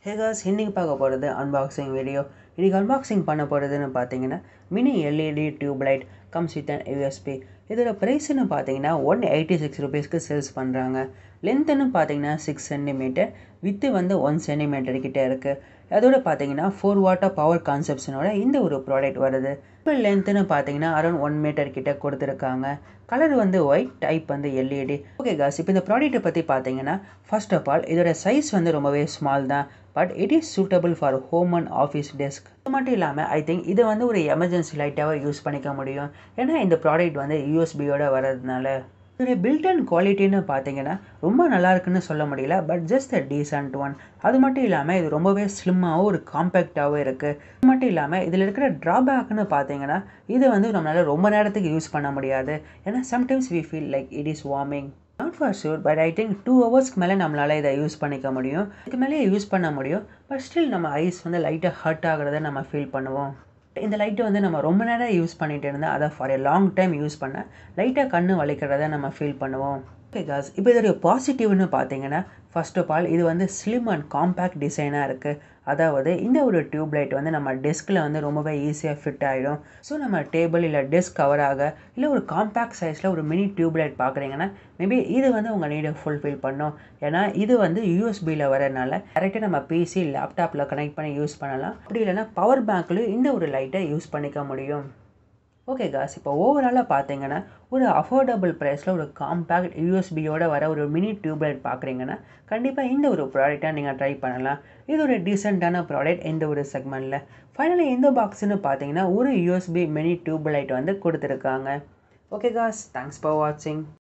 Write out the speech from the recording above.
Hey guys, இன்னைக்கு பார்க்க போகிறது unboxing வீடியோ. இன்னைக்கு unboxing பண்ண போகிறதுன்னு பார்த்தீங்கன்னா mini LED tube light comes with an USB. இதோட ப்ரைஸ்ன்னு பார்த்தீங்கன்னா 186 ரூபீஸ்க்கு சேல்ஸ் பண்ணுறாங்க. லென்த்துன்னு பார்த்தீங்கன்னா 6 சென்டிமீட்டர், வித்து வந்து 1 சென்டிமீட்டர் கிட்டே இருக்குது. அதோட பார்த்தீங்கன்னா 4 வாட் பவர் கான்செப்ஷனோட இந்த ஒரு ப்ராடக்ட் வருது. இப்போ லென்த்துன்னு பார்த்தீங்கன்னா அரௌண்ட் 1 மீட்டர் கிட்ட கொடுத்துருக்காங்க. கலர் வந்து ஒயிட், டைப் வந்து LED. ஓகே காஸ், இப்போ இந்த ப்ராடக்ட்டை பற்றி பார்த்தீங்கன்னா ஃபர்ஸ்ட் ஆஃப் ஆல் இதோட சைஸ் வந்து ரொம்பவே ஸ்மால் தான். But it is suitable for home and office desk. அது மட்டும் இல்லாமல் ஐ திங்க் இதை வந்து ஒரு எமர்ஜென்சி லைட்டாகவே யூஸ் பண்ணிக்க முடியும். ஏன்னா இந்த ப்ராடக்ட் வந்து யூஎஸ்பியோட வர்றதுனால. இதோட பில்ட்-இன் குவாலிட்டின்னு பார்த்தீங்கன்னா ரொம்ப நல்லா இருக்குன்னு சொல்ல முடியல, but just a decent one. அது மட்டும் இல்லாமல் இது ரொம்பவே ஸ்லிம்மாகவும் ஒரு காம்பேக்டாகவும் இருக்குது. அது மட்டும் இல்லாமல் இதில் இருக்கிற ட்ராபேக்னு பார்த்தீங்கன்னா இது வந்து நம்மளால் ரொம்ப நேரத்துக்கு யூஸ் பண்ண முடியாது. ஏன்னா sometimes we feel like it is warming. Not for sure, but I think 2 ஹவர்ஸ்க்கு மேலே நம்மளால் இதை யூஸ் பண்ணிக்க முடியும். இதுக்கு மேலே யூஸ் பண்ண முடியும், பட் ஸ்டில் நம்ம ஐஸ் வந்து லைட்டாக ஹர்ட் ஆகிறத நம்ம ஃபீல் பண்ணுவோம். இந்த லைட்டை வந்து நம்ம ரொம்ப நேரம் யூஸ் பண்ணிகிட்டு இருந்தால் அதை for a long time use பண்ண லைட்டாக கண்ணு வலிக்கிறத நம்ம ஃபீல் பண்ணுவோம். ஓகே காஸ், இப்போ இதோடைய பாசிட்டிவ்னு பார்த்தீங்கன்னா ஃபர்ஸ்ட் ஆஃப் ஆல் இது வந்து ஸ்லிம் அண்ட் காம்பேக்ட் டிசைனாக இருக்குது. அதாவது இந்த ஒரு டியூப்லைட் வந்து நம்ம டெஸ்கில் வந்து ரொம்பவே ஈஸியாக ஃபிட் ஆகிடும். ஸோ நம்ம டேபிள் இல்லை டெஸ்க் கவராக இல்லை ஒரு காம்பேக்ட் சைஸில் ஒரு மினி டியூப்லைட் பார்க்குறீங்கன்னா மேபி இது வந்து உங்கள் நீடை ஃபுல்ஃபில் பண்ணும். ஏன்னா இது வந்து யூஎஸ்பியில் வரனால டேரெக்டாக நம்ம பிசி லேப்டாப்பில் கனெக்ட் பண்ணி யூஸ் பண்ணலாம். அப்படி இல்லைனா பவர் பேங்க்லையும் இந்த ஒரு லைட்டை யூஸ் பண்ணிக்க முடியும். ஓகே காஸ், இப்போ ஓவராலாக பார்த்தீங்கன்னா ஒரு அஃபோர்டபுள் ப்ரைஸில் ஒரு காம்பேக்ட் யூஎஸ்பியோட வர ஒரு மினி டியூப்லைட் பார்க்குறீங்கன்னா கண்டிப்பாக இந்த ஒரு ப்ராடக்டாக நீங்கள் ட்ரை பண்ணலாம். இது ஒரு டீசெண்டான ப்ராடக்ட் இந்த ஒரு செக்மெண்ட்டில். ஃபைனலி இந்த பாக்ஸ்ன்னு பார்த்தீங்கன்னா ஒரு யூஎஸ்பி மினி டியூப்லைட் வந்து கொடுத்துருக்காங்க. ஓகே காஸ், தேங்க்ஸ் ஃபார் வாட்சிங்.